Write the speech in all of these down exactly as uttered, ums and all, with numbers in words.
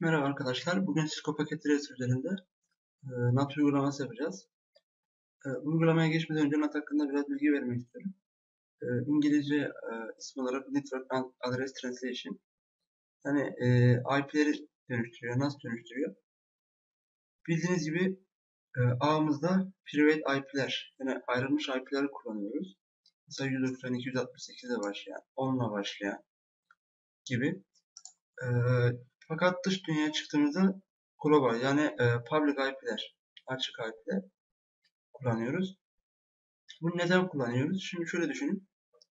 Merhaba arkadaşlar. Bugün Cisco paketleri üzerinde e, NAT uygulaması yapacağız. E, uygulamaya geçmeden önce NAT hakkında biraz bilgi vermek istiyorum. E, İngilizce e, ismi olarak Network Address Translation. Yani e, I P'leri dönüştürüyor. Nasıl dönüştürüyor? Bildiğiniz gibi e, ağımızda private I P'ler, yani ayrılmış I P'leri kullanıyoruz. Mesela yüz doksan iki yüz altmış sekiz ile başlayan, on ile başlayan gibi. E, fakat dış dünyaya çıktığımızda global, yani e, public I P'ler, açık I P'ler kullanıyoruz. Bunu neden kullanıyoruz? Şimdi şöyle düşünün.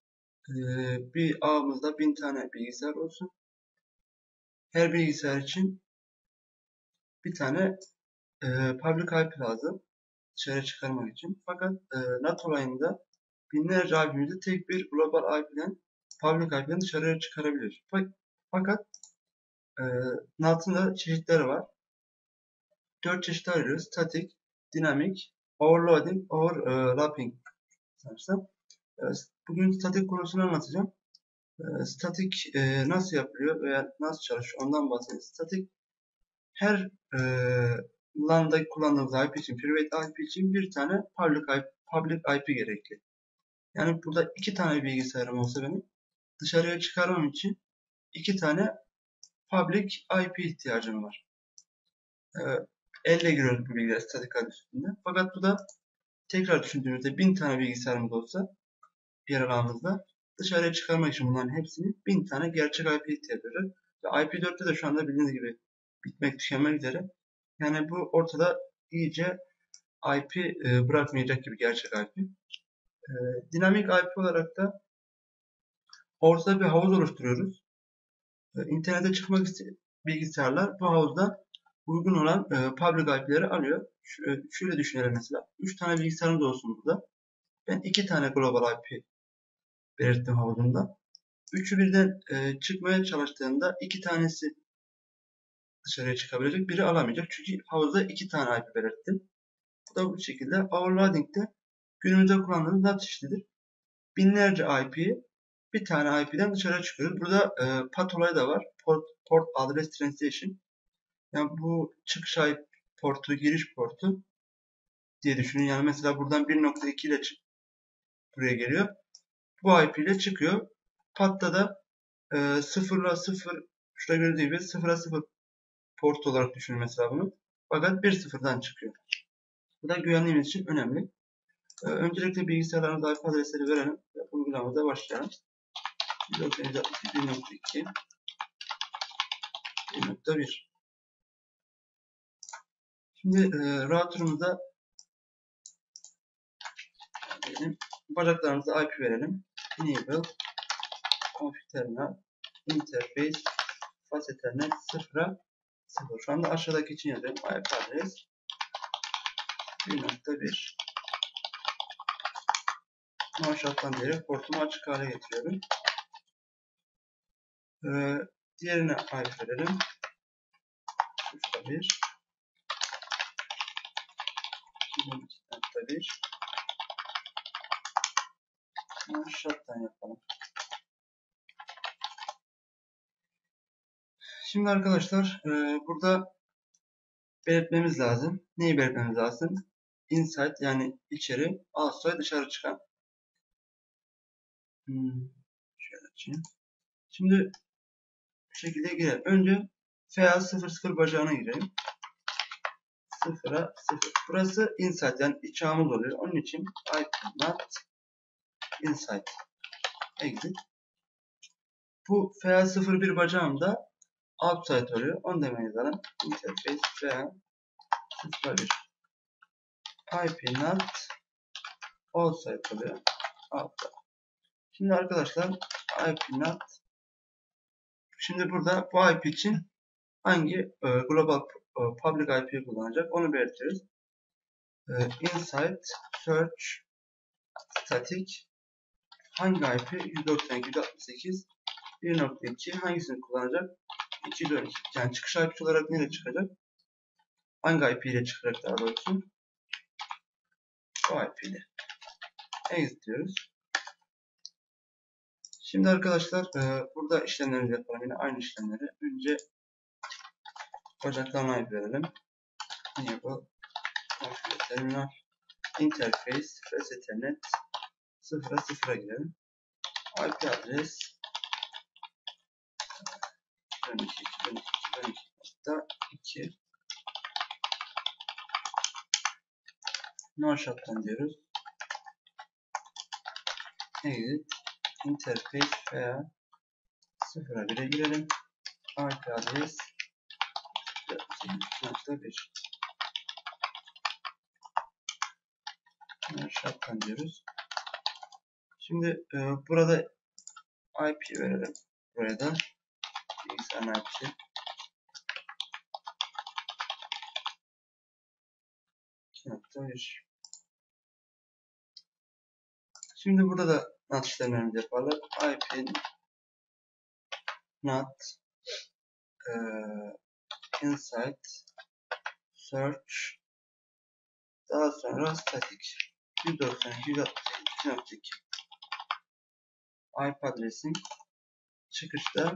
Ee, bir ağımızda bin tane bilgisayar olsun. Her bilgisayar için bir tane e, public I P lazım. Dışarı çıkarmak için. Fakat e, NAT olayında binlerce I P'mizi tek bir global I P'den, public I P'den dışarıya çıkarabiliyoruz. Fakat e, NAT'ın da çeşitleri var. Dört çeşit ayırıyoruz. Static, dinamik, overloading, overlapping sanırsam. E, bugün static konusunu anlatacağım. E, statik e, nasıl yapılıyor veya nasıl çalışıyor ondan bahsedeyim. Statik her e, LAN'da kullandığımız I P için, private I P için bir tane public I P, public I P gerekli. Yani burada iki tane bilgisayarım olsa benim dışarıya çıkarmam için iki tane public I P ihtiyacım var. E, elle giriyoruz bu bilgiler statik adı üstünde. Fakat bu da tekrar düşündüğümüzde bin tane bilgisayarımız olsa bir alanımızda dışarıya çıkarmak için bunların hepsini bin tane gerçek I P ihtiyacı var. Ve I P dörtte de şu anda bildiğiniz gibi bitmek tükenmek üzere. Yani bu ortada iyice I P e, bırakmayacak gibi gerçek I P. E, dinamik I P olarak da ortada bir havuz oluşturuyoruz. E, internete çıkmak isteyen bilgisayarlar bu havuzda uygun olan e, public I P'leri alıyor. Ş e, şöyle düşünelim mesela. üç tane bilgisayarımız olsun burada. Ben iki tane global I P belirttim havuzumda. Üçü birden e, çıkmaya çalıştığında iki tanesi dışarıya çıkabilecek, biri alamayacak. Çünkü havuzda iki tane I P belirttim. Bu da bu şekilde. Overloading'de günümüzde kullandığımız NAT çeşididir. Binlerce I P'yi bir tane I P'den dışarıya çıkıyoruz. Burada e, PAT olayı da var. Port, Port Address Translation. Yani bu çıkış I P portu, giriş portu diye düşünün. Yani mesela buradan bir nokta iki ile buraya geliyor. Bu I P ile çıkıyor. PAT'ta da e, sıfır ile sıfır, şurada gördüğünüz gibi sıfır ile sıfır port olarak düşünün mesela bunu. Fakat bir sıfırdan çıkıyor. Bu da güvenliğimiz için önemli. Ee, öncelikle bilgisayarlarımıza I P adresleri verelim ve uygulamamıza başlayalım. yüz doksan yüz altmış iki nokta iki bir nokta bir. Şimdi e, router'ımıza verelim. Bacaklarımıza I P verelim. Enable config terminal interface fast ethernet sıfıra sıfır. Şu anda aşağıdaki için yazıyorum. I P adres bir nokta bir. Aşağıdan beri portumu açık hale getiriyorum. Ee, diğerine I P verelim. üç nokta bir iki nokta bir. Shutdown yapalım. Şimdi arkadaşlar e, burada belirtmemiz lazım. Neyi belirtmemiz lazım? Inside, yani içeri, outside dışarı çıkan. Hmm, şöyle açayım. Şimdi bu şekilde girelim. Önce F A sıfır sıfır bacağına girelim. sıfıra sıfır. Burası inside, yani iç ağımız oluyor. Onun için I P not inside exit. Bu F A sıfır bir bacağım da outside oluyor. Onu demeyiz lazım. Interface F A sıfır bir. I P not outside oluyor. Outside. Şimdi arkadaşlar I P not. Şimdi burada bu I P için hangi e, global e, public I P'yi kullanacak onu belirtiyoruz. E, inside search static hangi I P? yüz doksan iki yüz altmış sekiz bir nokta iki hangisini kullanacak? iki yüz on iki. Yani çıkış I P olarak nereye çıkacak? Hangi I P ile çıkacak daha doğrusu? O I P ile. Exit diyoruz. Şimdi arkadaşlar e, burada işlemlerimizi yapalım. Yine aynı işlemleri. Önce bacaklarına I P verelim. Enable configure terminal interface res ethernet sıfıra sıfıra girelim. I P adres iki yüz on iki nokta iki yüz on iki nokta iki no shutdown diyoruz. Exit interface veya sıfıra bire girelim. I P adres iki nokta bir no shutdown diyoruz. Şimdi e, burada I P verelim. Buraya da bilgisayarın I P'si iki nokta bir. Şimdi burada da NAT işlemlerimizi yaparlar. I P NAT e, insight search daha sonra static yüz doksan yüz altmış sekiz iki nokta iki I P adresin çıkışta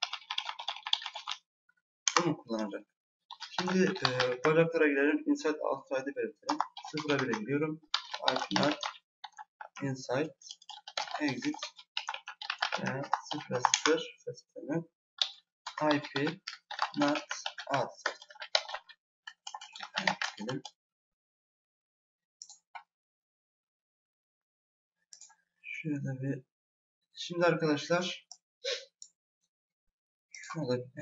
bunu kullanacak. Şimdi e, bacaklara girelim. Inside outside'ı belirtelim. sıfıra bire gidiyorum. I P NAT inside exit e, sıfıra sıfır I P NAT outside gidelim. Şurada bir şimdi arkadaşlar şurada bir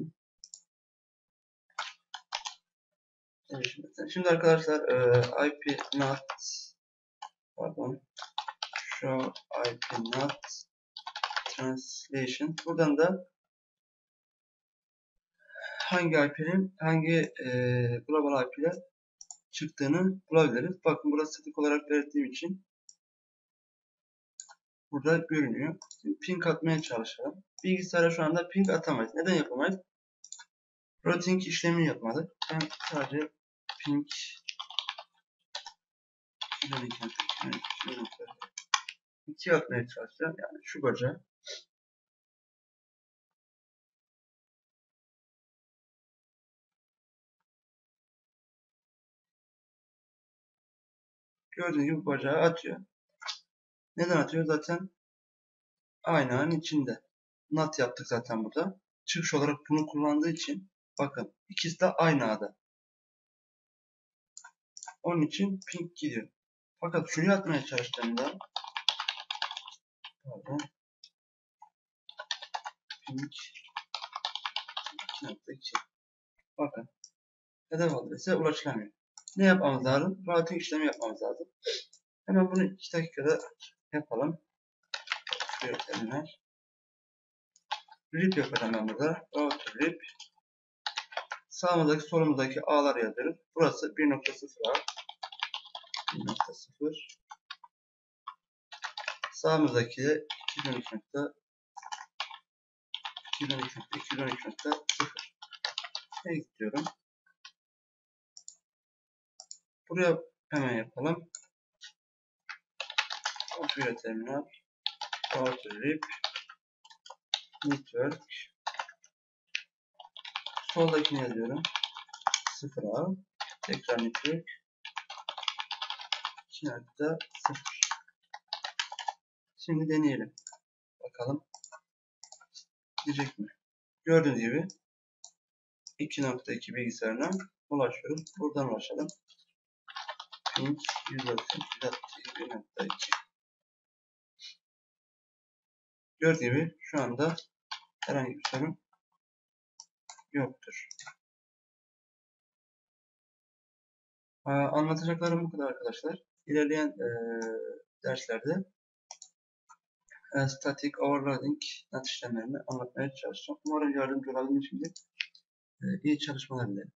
evet, şimdi, şimdi arkadaşlar e, I P NAT pardon show I P NAT translation buradan da hangi I P'nin hangi e, global I P'ler çıktığını bulabiliriz. Bakın burada statik olarak belirttiğim için burada görünüyor. Şimdi ping atmaya çalışalım. Bilgisayara şu anda ping atamayız. Neden yapamayız? Routing işlemi yapmadık. Ben sadece ping iki atmaya çalışacağım. Yani şu bacağı. Gördüğünüz gibi bacağı atıyor. Neden atıyor? Zaten aynanın içinde. NAT yaptık zaten burada. Çıkış olarak bunu kullandığı için bakın ikisi de aynı ağda. Onun için ping gidiyor. Fakat şuraya atmaya çalıştığımda pardon ping iki nokta iki bakın hedef adrese ulaşılamıyor. Ne yapmamız lazım? Routing işlemi yapmamız lazım. Hemen bunu iki dakikada yapalım. Şuraya terminal. Rip yapacağım ben burada. Router rip. Sağımızdaki solumuzdaki ağlar yazıyoruz. Burası bir nokta sıfır ağ. bir nokta sıfır. Sağımızdaki de iki yüz on iki nokta sıfır. Ekliyorum. Buraya hemen yapalım. Configure terminal. Router rip. Network. Soldakini yazıyorum. sıfır ağ. Tekrar network. iki nokta sıfır. Şimdi deneyelim. Bakalım. Gidecek mi? Gördüğünüz gibi iki nokta iki bilgisayarına ulaşıyoruz. Buradan ulaşalım. Ping yüz doksan yüz altmış sekiz bir nokta iki. Gördüğünüz gibi şu anda herhangi bir sorun yoktur. Aa, anlatacaklarım bu kadar arkadaşlar. İlerleyen e, derslerde e, static overloading NAT işlemlerini anlatmaya çalışacağım. Umarım yardımcı olabilmişimdir. E, iyi çalışmalar dilerim.